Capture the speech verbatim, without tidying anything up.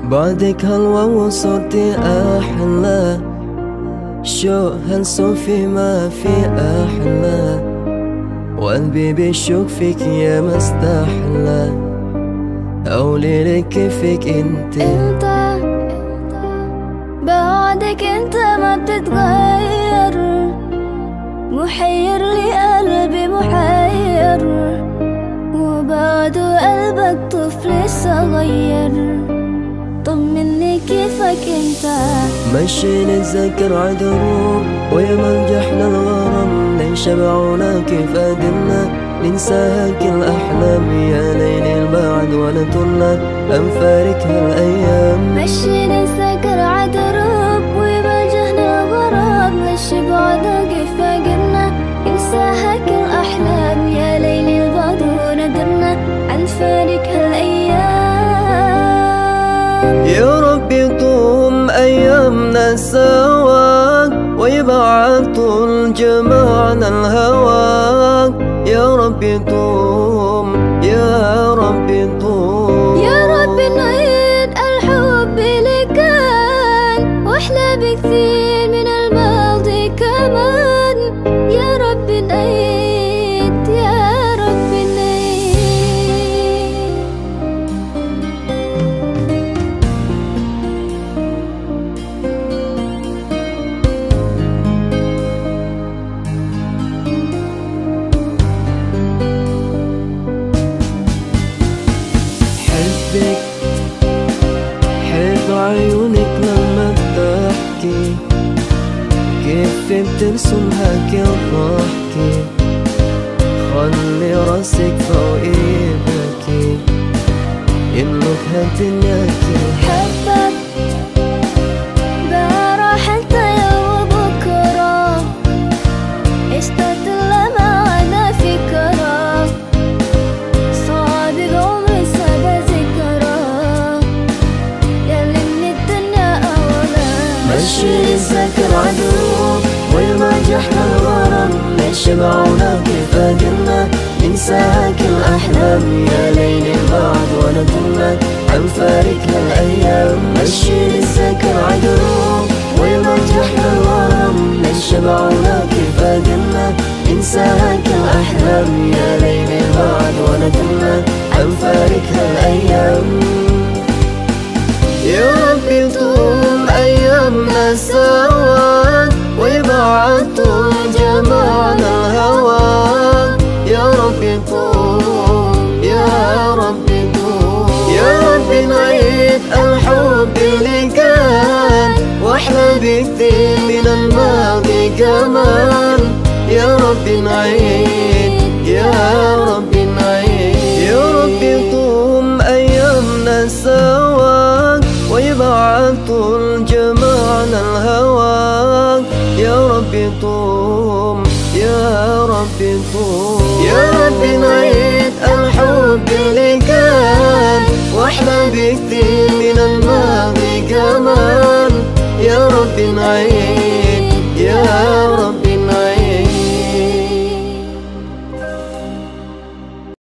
بعدك هلوى وصرتي أحلى، شوق هالصوفي ما في أحلى، وقلبي بيشوق فيك يا مستحلى، قولي لي كيفك انت انت بعدك انت ما بتتغير، محير لي قلبي محير، وبعده قلبك طفل صغير، طمني كيفك انت. مشي نتذكر عدروب ويا ملجحنا الغرام، لنشبعونا كيف قدمنا ننساها كل أحلام، يا ليل البعد ولا طلنا أنفارك هالأيام. مشي نتذكر عدروب ويا ملجحنا الغرام، لنشبعونا كيف قدمنا ننساها كل أحلام، يا ليل البعد ولا طلنا أنفارك هالأيام. يا رب يطوم أيامنا سوا ويبعد طول جمعنا الهوى، يا رب يطوم يا رب يطوم، يا رب نعيد الحب اللي كان واحلى بكثير من الماضي كمان، يا رب نعيد يا رب نعيد. حبك حب عيونك لما بتحكي، كيف بترسمها كل ضحكي، خلي راسك فوقي بكي يملك هالدنياكي. حبك بقى حتى يوم بكرة، اشتقت لمعنا فكرة، صعب بعمري سبع ذكرى، ياللي من الدنيا أولا. مشي نتذكر عدروب ويا ما جحنا الغرام، لنشبعونا كيف قدرنا ننساها كل أحلام، يا ليل البعد ولا طلنا أنفارك هالأيام. مشي نتذكر عدروب ويا ما جحنا الغرام، لنشبعونا كيف قدرنا ننساها كل أحلام، يا ليل البعد ولا طلنا أنفارك هالأيام. يا رب يطول أيامنا سوا ويبعد طول جمعنا الهوى، يا رب يطول يا رب يطول، يا رب نعيد الحب اللي كان واحلى بكثير من الماضي كمان، يا رب نعيد يا رب نعيد. يا رب يطول أيامنا سوا ويبعد طول جمعنا الهوى، يا رب يطوم يا رب يطوم.